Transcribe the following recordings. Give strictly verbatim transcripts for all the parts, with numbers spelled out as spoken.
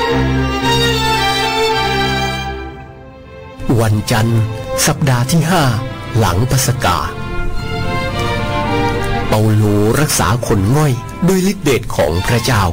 วันจันทร์สัปดาห์ที่ห้าหลังปัสกาเปาโลรักษาคนง่อยด้วยฤทธิเดชของพระเจ้า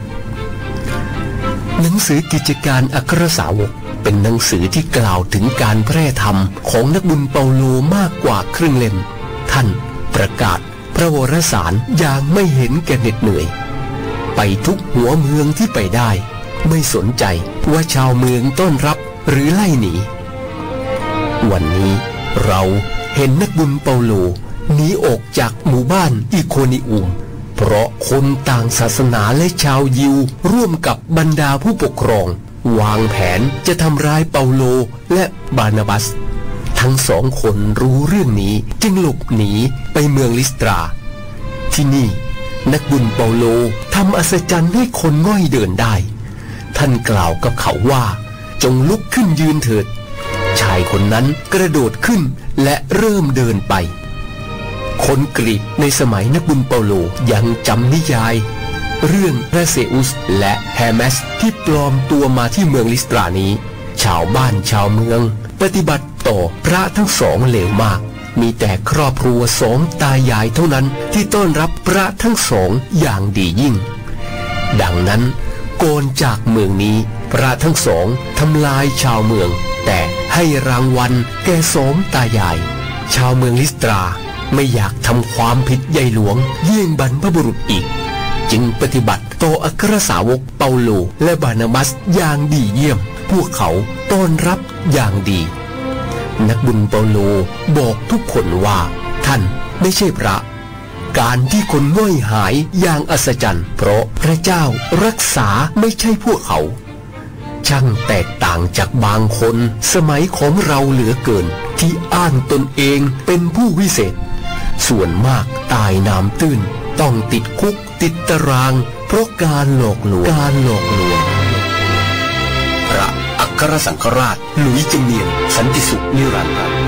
หนังสือกิจการอัครสาวกเป็นหนังสือที่กล่าวถึงการแพร่ธรรมของนักบุญเปาโลมากกว่าครึ่งเล่มท่านประกาศพระวรสารอย่างไม่เห็นแก่เหน็ดเหนื่อยไปทุกหัวเมืองที่ไปได้ไม่สนใจว่าชาวเมืองต้อนรับหรือไล่หนีวันนี้เราเห็นนักบุญเปาโลหนีออกจากหมู่บ้านอิโคนิอุมเพราะคนต่างศาสนาและชาวยิวร่วมกับบรรดาผู้ปกครองวางแผนจะทำร้ายเปาโลและบานาบัสทั้งสองคนรู้เรื่องนี้จึงหลบหนีไปเมืองลิสตราที่นี่นักบุญเปาโลทำอัศจรรย์ให้คนง่อยเดินได้ท่านกล่าวกับเขาว่าจงลุกขึ้นยืนเถิดชายคนนั้นกระโดดขึ้นและเริ่มเดินไปคนกรีกในสมัยนักบุญเปาโลยังจำนิยายเรื่องพระเซอุสและแฮเมสที่ปลอมตัวมาที่เมืองลิสตรานี้ชาวบ้านชาวเมืองปฏิบัติต่อพระทั้งสองเลวมากมีแต่ครอบครัวสองตายายเท่านั้นที่ต้อนรับพระทั้งสองอย่างดียิ่งดังนั้นก่อนจากเมืองนี้พระทั้งสองทำลายชาวเมืองแต่ให้รางวัลแก่สองตายายชาวเมืองลิสตราไม่อยากทำความผิดใหญ่หลวงเยี่ยงบรรพบุรุษอีกจึงปฏิบัติต่ออัครสาวกเปาโลและบานาบัสอย่างดีเยี่ยมพวกเขาต้อนรับอย่างดีนักบุญเปาโลบอกทุกคนว่าท่านไม่ใช่พระการที่คนง่อยหายอย่างอัศจรรย์เพราะพระเจ้ารักษาไม่ใช่พวกเขาช่างแตกต่างจากบางคนสมัยของเราเหลือเกินที่อ้างตนเองเป็นผู้วิเศษส่วนมากตายน้ำตื้นต้องติดคุกติดตารางเพราะการหลอกลวงการหลอกลวงพระอัครสังฆราชหลุยส์ จึงเนียนสันติสุขนิรันดร์